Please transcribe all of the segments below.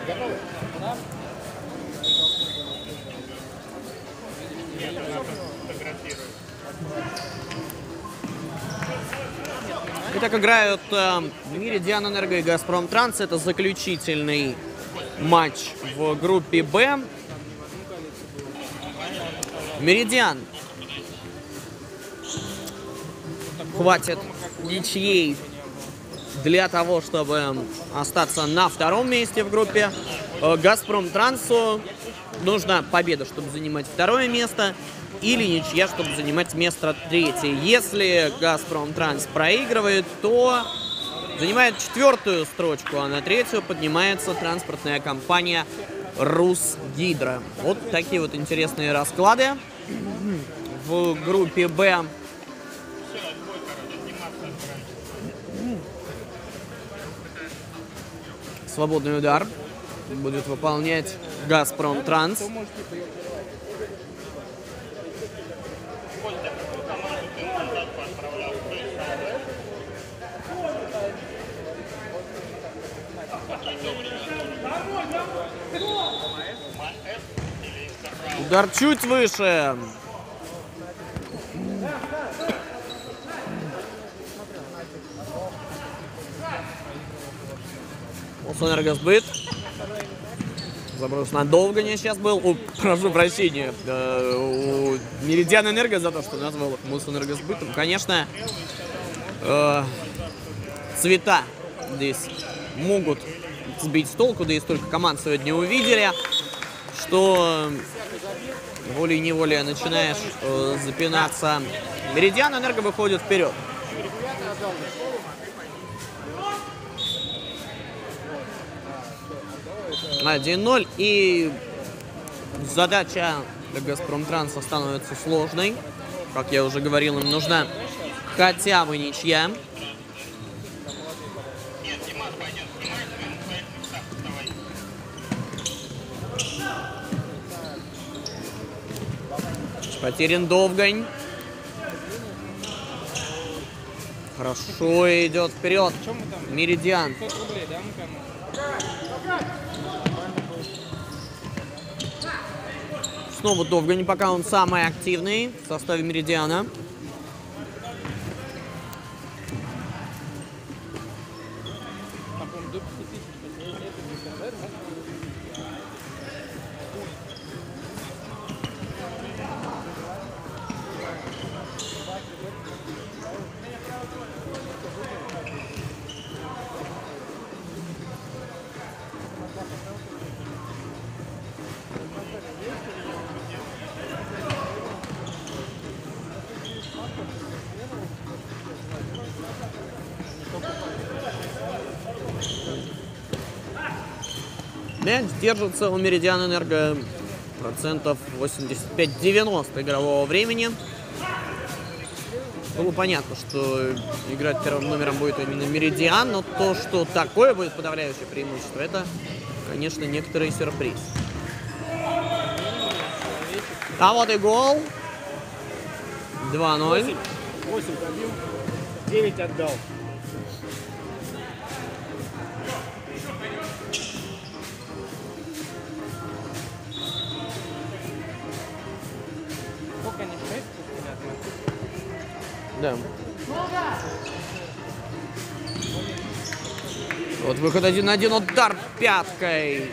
Итак, играют Меридиан Энерго и Газпром Транс. Это заключительный матч в группе Б. Меридиан хватит ничьей для того, чтобы остаться на втором месте в группе. Газпром Трансу нужна победа, чтобы занимать второе место, или ничья, чтобы занимать место третье. Если Газпром Транс проигрывает, то занимает четвертую строчку, а на третью поднимается транспортная компания Русгидро. Вот такие вот интересные расклады в группе Б. Свободный удар будет выполнять Газпром Транс. Удар чуть выше. Мосэнергосбыт. Заброс надолго не сейчас был. Прошу прощения у Меридиан Энерго за то, что назвал их Мосэнергосбытом. Конечно, цвета здесь могут сбить с толку, да и столько команд сегодня увидели, что волей-неволей начинаешь запинаться. Меридиан Энерго выходит вперед. На 1-0, и задача для Газпром Транса становится сложной. Как я уже говорил, им нужна хотя бы ничья. Потерян Довгань. Хорошо идет вперед Меридиан. Снова Довгань, пока он самый активный в составе Меридиана. Мяч держится у Меридиан Энерго процентов 85-90 игрового времени. Было понятно, что играть первым номером будет именно Меридиан, но то, что такое будет подавляющее преимущество, это, конечно, некоторый сюрприз. А вот и гол. 2-0. 8 пробил, 9 отдал. Да. Вот выход 1-1, удар пяткой.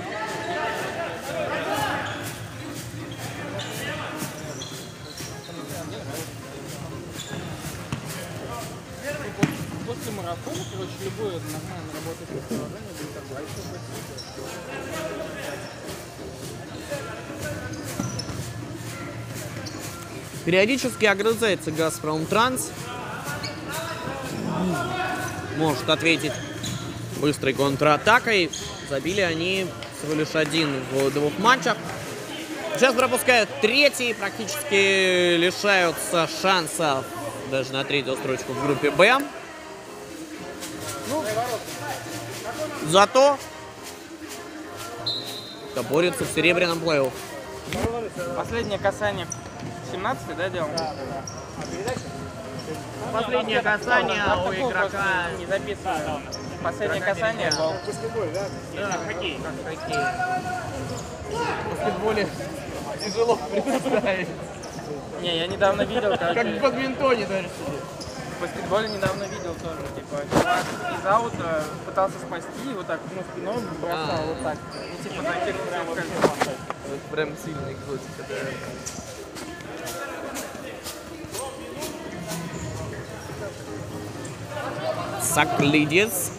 После марафона, короче, любое нормально работающее приложение будет такое. Периодически огрызается Газпром Транс. Может ответить быстрой контратакой. Забили они всего лишь один в двух матчах. Сейчас пропускают третий. Практически лишаются шансов даже на третью строчку в группе Б. Ну, зато борется в серебряном плей-офф. Последнее касание 17-й, да, делал? Да. Последнее касание у игрока не записываю. Последнее касание, гол. Да, хоккей. В баскетболе тяжело представить. Не, я недавно видел, как в бадминтоне даже. в баскетболе недавно видел тоже, типа, чувак из аута пытался спасти, вот так, ну, спиной бросал, вот так. И типа закинул прям в кольцо. Это прям сильный экзотика, да. Саклидис.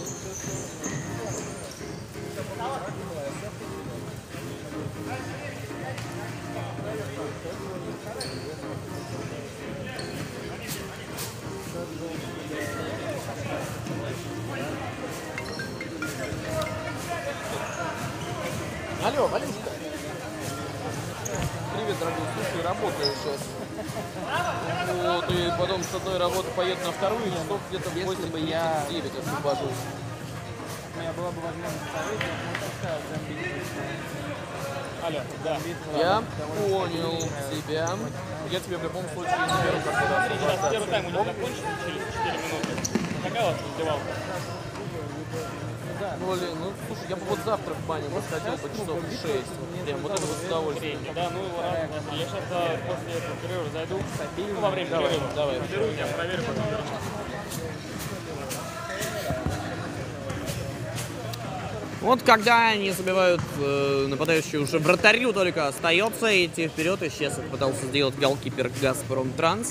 Алло, Валюшка. Привет, дорогой. Слушай, работаю сейчас. Вот, и потом с одной работы поеду на вторую, часов где-то в 8:39 освобожусь. У меня была бы возможность поверить, но мы так зомбить. Алло, да. Я понял тебя. Я тебе в любом случае не беру, как Раз первый тайм у него закончится через 4 минуты. Такая вот издевалка. Блин, ну слушай, я бы вот завтра в баню сходил бы часов в 6. Прям вот это вот с удовольствием. Да, ну ладно. Я сейчас после этого перерыва зайду. Ну, во время перерыва. Давай. Беру, я проверю, потом вернусь. Вот когда они забивают нападающий уже вратарю только остается идти вперед, и сейчас это пытался сделать голкипер Газпром Транс.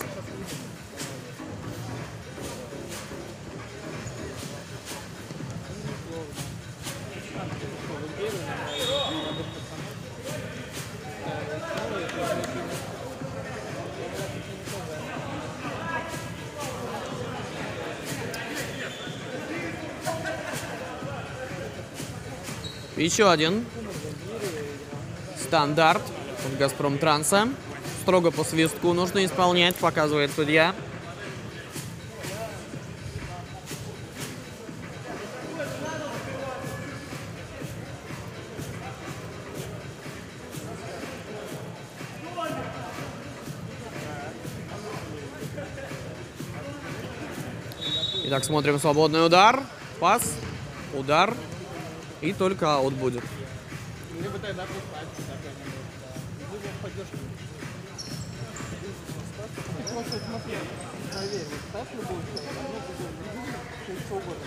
Еще один стандарт от Газпром Транса. Строго по свистку нужно исполнять, показывает судья. Итак, смотрим свободный удар, пас, удар. И только аут будет. Либо тогда приставьте какой-нибудь. Либо в поддержку. Ты просто смотри, проверь, ставь любую цель, что угодно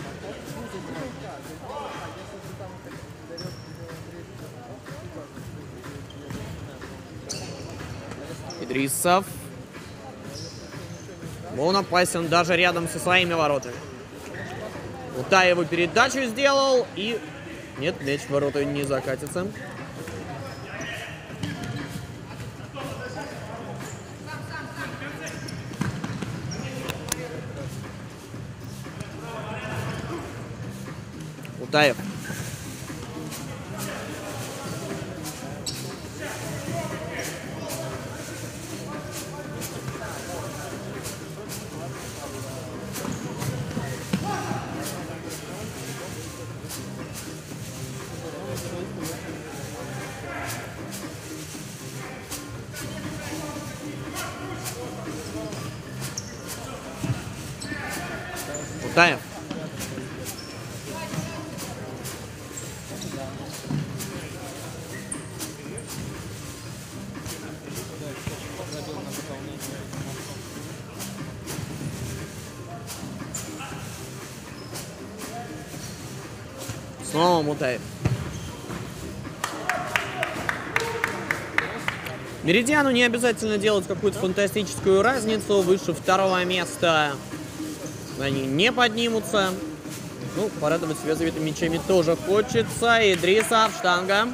поставь. Идрисов. Он опасен даже рядом со своими воротами. Утаеву передачу сделал и... Нет, мяч в ворота не закатится. Утаев. Утаев. Снова Мутаев. Меридиану не обязательно делать какую-то фантастическую разницу. Выше второго места они не поднимутся. Ну, порадовать себя забитыми мячами тоже хочется. Идрисов, штанга.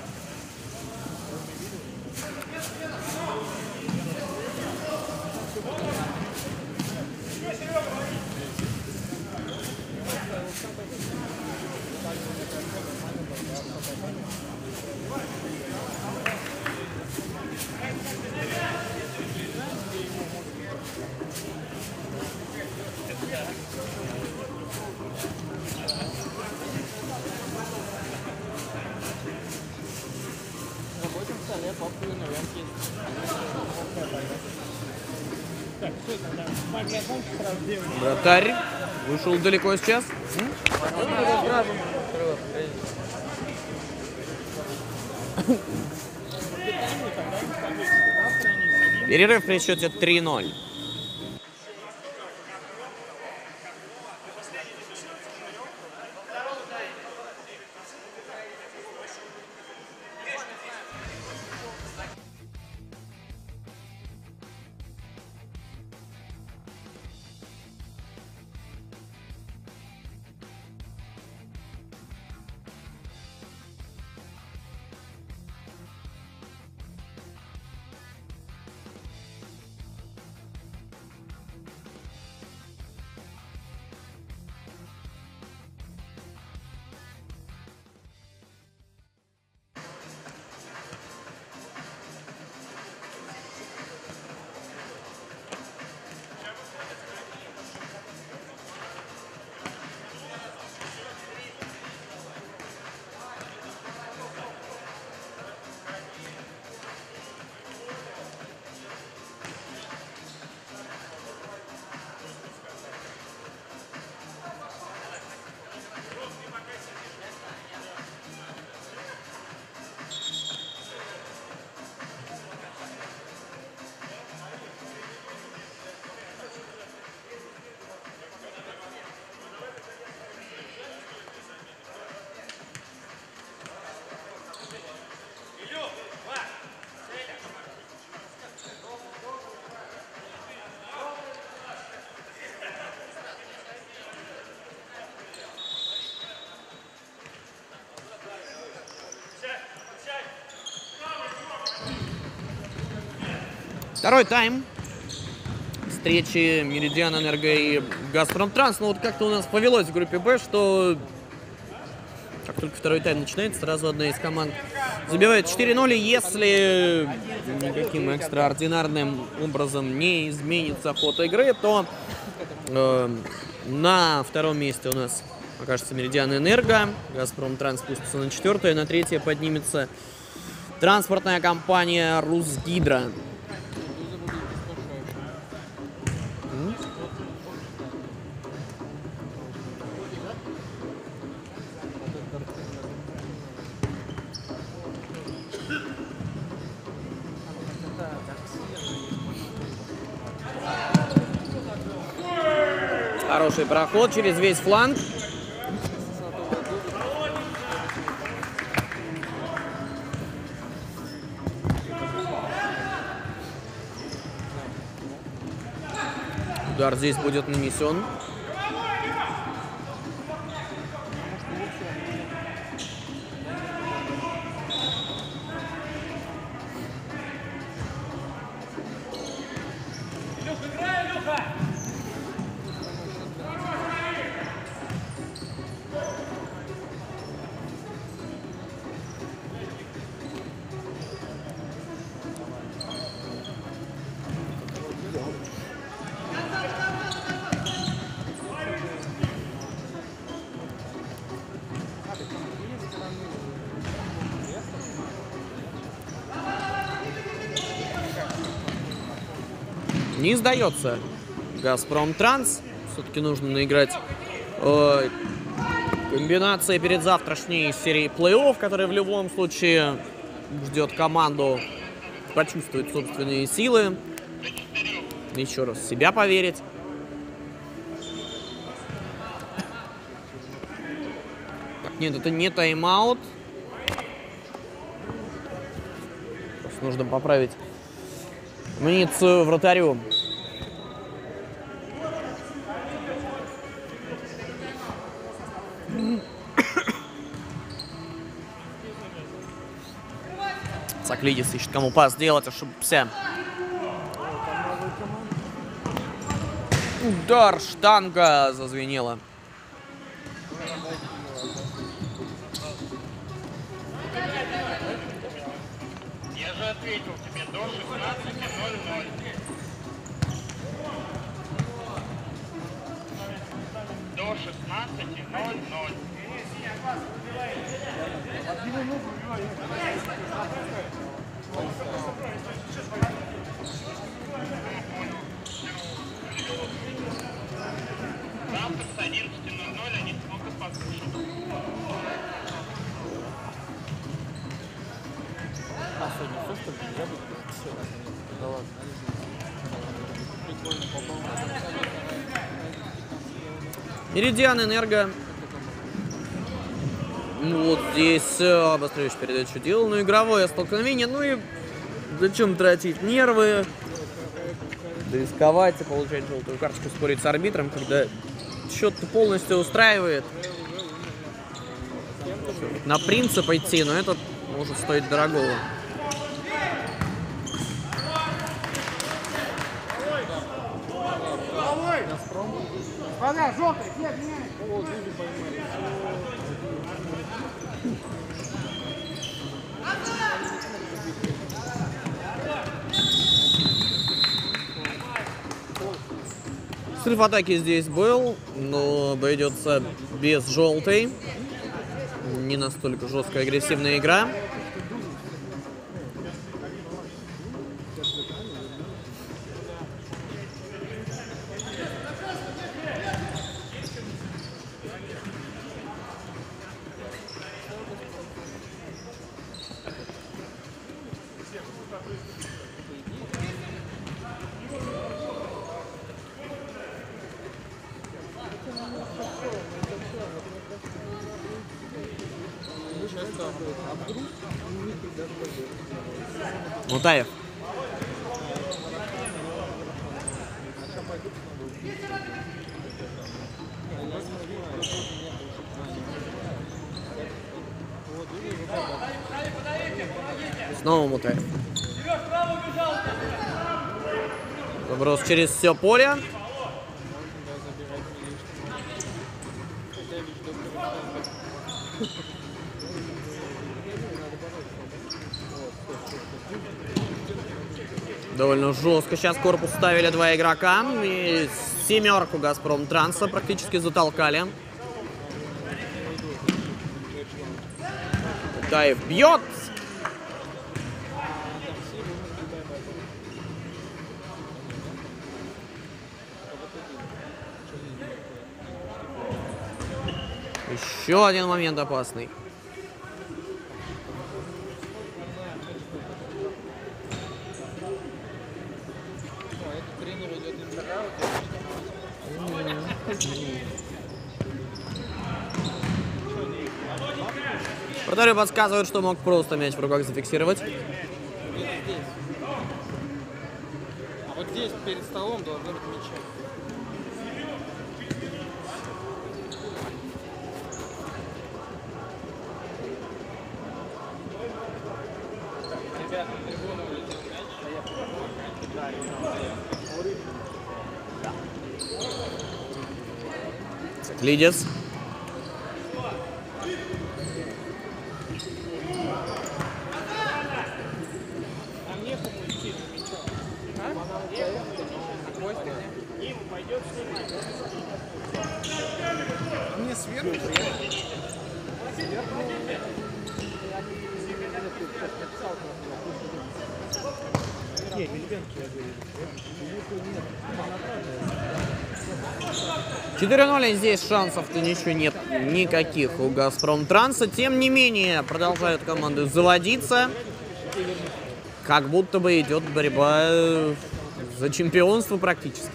Вратарь. Вышел далеко сейчас. Перерыв при счете 3-0. Второй тайм встречи Меридиан Энерго и Газпром Транс. Ну вот как-то у нас повелось в группе Б, что как только второй тайм начинается, сразу одна из команд забивает 4-0. Если никаким экстраординарным образом не изменится ход игры, то на втором месте у нас окажется Меридиан Энерго. Газпром Транс спустится на 4-е, на 3-е поднимется транспортная компания Русгидро. Хороший проход через весь фланг. Удар здесь будет нанесен. Не сдается Газпром Транс. Все-таки нужно наиграть комбинации перед завтрашней серией плей-офф, которая в любом случае ждет команду почувствовать собственные силы. Еще раз в себя поверить. Так, нет, это не тайм-аут. Просто нужно поправить амуницию вратарю. Цаклидис ищет, кому пас сделать, ошибся. Удар, штанга зазвенела. Я же ответил тебе до 16:00. До 16:00. Завтра Меридиан Энерго. Ну, вот здесь обостряющая передачу делал. Ну, игровое столкновение. Ну и зачем тратить нервы? Рисковать и получать желтую карточку, спорить с арбитром, когда счет полностью устраивает. На принцип идти, но этот может стоить дорогого. Срыв атаки здесь был, но обойдется без желтой. Не настолько жесткая агрессивная игра. Мутаев. Снова Мутаев. Заброс через все поле. Довольно жестко сейчас корпус ставили два игрока. И семерку Газпром Транса практически затолкали. Таев бьет. Еще один момент опасный. Вратарю подсказывают, что мог просто мяч в руках зафиксировать. А вот здесь перед столом должно быть мяча. Лидец. Мне сверху. Не, Мельбенки, я говорю. 4-0, здесь шансов-то ничего нет никаких у Газпром Транса. Тем не менее, продолжают команды заводиться. Как будто бы идет борьба за чемпионство практически.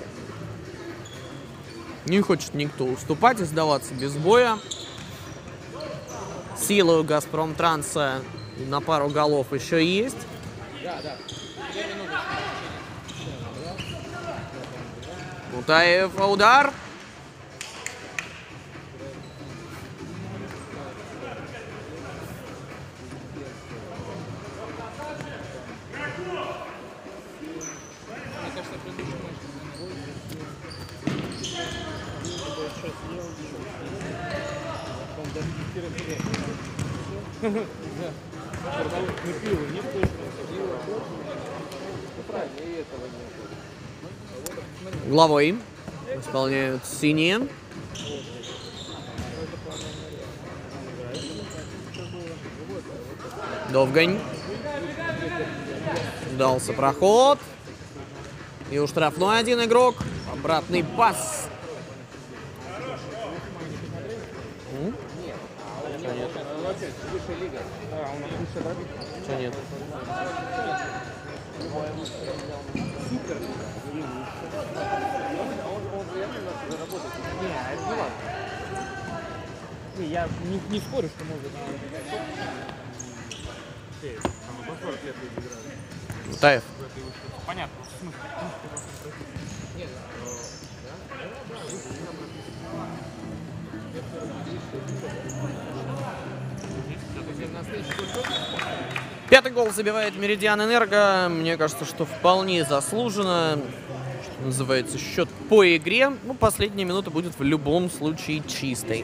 Не хочет никто уступать и сдаваться без боя. Силы у Газпром Транса на пару голов еще есть. Мутаев, удар. Угловой исполняют синие. Довгань. Сдался проход. И у штрафной один игрок. Обратный пас. Да, у нас лучше дробить. Что нет? Не, это не важно. Не, я не спорю, что может. Таев. Понятно. Пятый гол забивает Меридиан Энерго. Мне кажется, что вполне заслуженно. Что называется, счет по игре. Ну, последняя минута будет в любом случае чистой.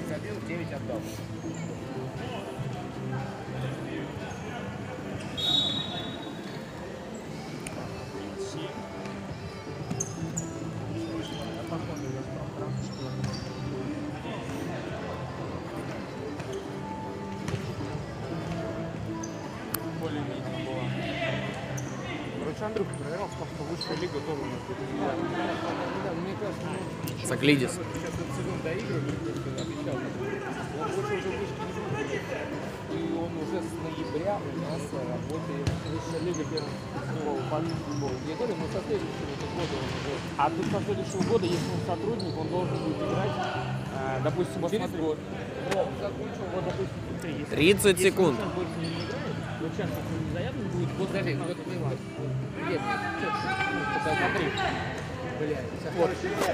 Короче, Андрюха проверял, потому что высшая лига тоже у нас будет индивидуальная. Мне кажется, Заглидис. сейчас этот сезон доигрывает, просто обещал. Он больше уже вышки не будет. И он уже с ноября у нас работает высшая лига первого по футболу. Я говорю, но со следующего года он уже... А тут со следующего года, если он сотрудник, он должен будет играть, допустим, через год. Вот, закончил, вот, допустим, 30 секунд. Если он больше не играет, вот сейчас, если он не заявлен, будет год. Подожди, вот нет, смотри. Блядь, вот.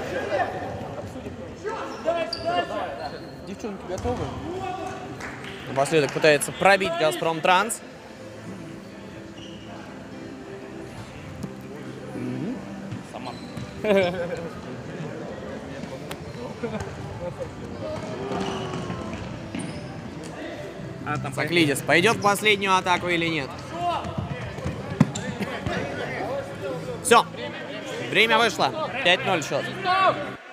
Девчонки готовы? Напоследок пытается пробить Газпром Транс. Сама. Заклидис пойдет в последнюю атаку или нет? Все. Время вышло. 5-0 счет.